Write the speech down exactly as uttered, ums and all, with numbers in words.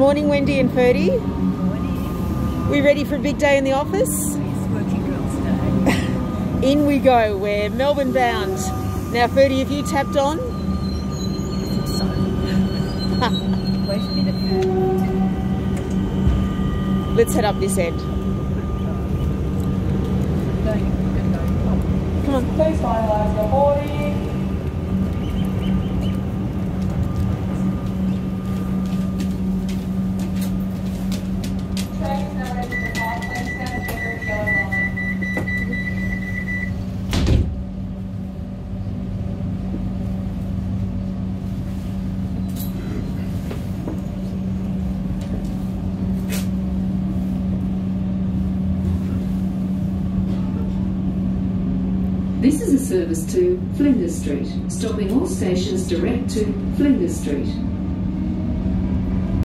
morning, Wendy and Ferdie. Good morning. We ready for a big day in the office? It's working girls' day. In we go. We're Melbourne bound. Now, Ferdie, have you tapped on? I think so. Wait a minute. Let's head up this end. Come on. Please finalise your boarding. Train is now ready to depart. Please stand clear of the yellow line. This is a service to Flinders Street, stopping all stations direct to Flinders Street.